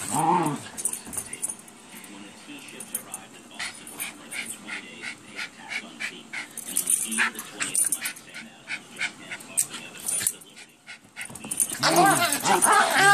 the 20th night, Sam Adams jumped in, the other side of the liberty.